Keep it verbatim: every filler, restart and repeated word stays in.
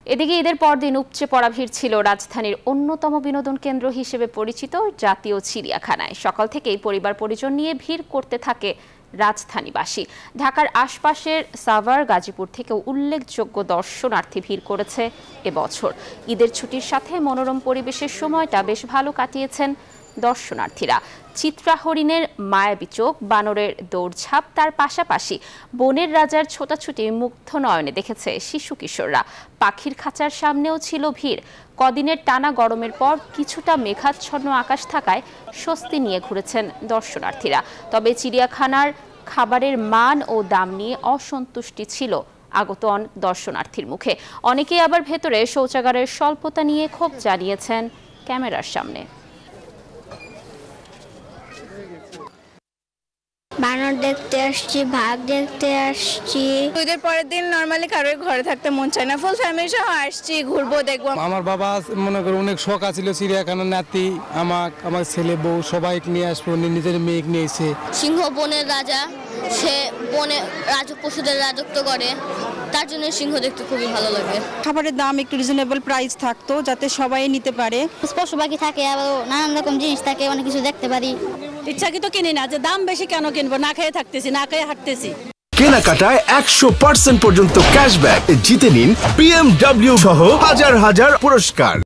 এদিকে ঈদের পরদিন উপচে পড়া ভিড় ছিল রাজধানীর অন্যতম বিনোদন কেন্দ্র হিসেবে পরিচিত জাতীয় চিড়িয়াখানায়। সকাল থেকেই পরিবার পরিজন নিয়ে ভিড় করতে থাকে রাজধানীবাসী। ঢাকার আশপাশের সাভার, গাজীপুর থেকেও উল্লেখযোগ্য দর্শনার্থী ভিড় করেছে এবছর। ঈদের ছুটির সাথে মনোরম পরিবেশের সময়টা বেশ ভালো কাটিয়েছেন দর্শনার্থীরা। চিত্রা হরিণের মায়াবী চোখ, বানরের দৌড়ঝাঁপ, তার পাশাপাশি বনের রাজার ছোটাছুটি মুগ্ধ নয়নে দেখেছে শিশু কিশোররা। পাখির খাঁচার সামনেও ছিল ভিড়। কদিনের টানা গরমের পর কিছুটা মেঘাচ্ছন্ন আকাশ থাকায় স্বস্তি নিয়ে ঘুরেছেন দর্শনার্থীরা। তবে চিড়িয়াখানার খাবারের মান ও দাম নিয়ে অসন্তুষ্টি ছিল আগত দর্শনার্থীর মুখে। অনেকেই আবার ভেতরে শৌচাগারের স্বল্পতা নিয়ে ক্ষোভ জানিয়েছেন ক্যামেরার সামনে। বানর দেখতে আসছি, বাঘ দেখতে আসছি। ঈদের পরের দিন নরমালি কারোর ঘরে থাকতে মন চায় না, ফুল ফ্যামিলি সহ আসছি, ঘুরবো, দেখবো। আমার বাবা মনে করে অনেক শখ আছিল চিড়িয়াখানার, নাতি আমার আমার ছেলে বউ সবাই নিয়ে আসবো, নিজের মেয়ে নিয়ে এসে। সিংহ বনের রাজা, সে বনে রাজ পশুদের রাজত্ব করে, তার জন্য সিংহ দেখতে খুবই ভালো লাগে। খাবারের দাম একটু রিজনেবল প্রাইস থাকতো যাতে সবাই নিতে পারে। পশু পাখি থাকে, আবার নানান রকম জিনিস থাকে, অনেক কিছু দেখতে পারি। ইচ্ছাকৃত কিনি না, যে দাম বেশি কেন কিনবো, না খেয়ে থাকতেছি, না খেয়ে হাঁটতেছি। কেনাকাটায় একশো পার্সেন্ট পর্যন্ত ক্যাশব্যাক জিতে নিন বিএমডব্লিউ সহ হাজার হাজার পুরস্কার।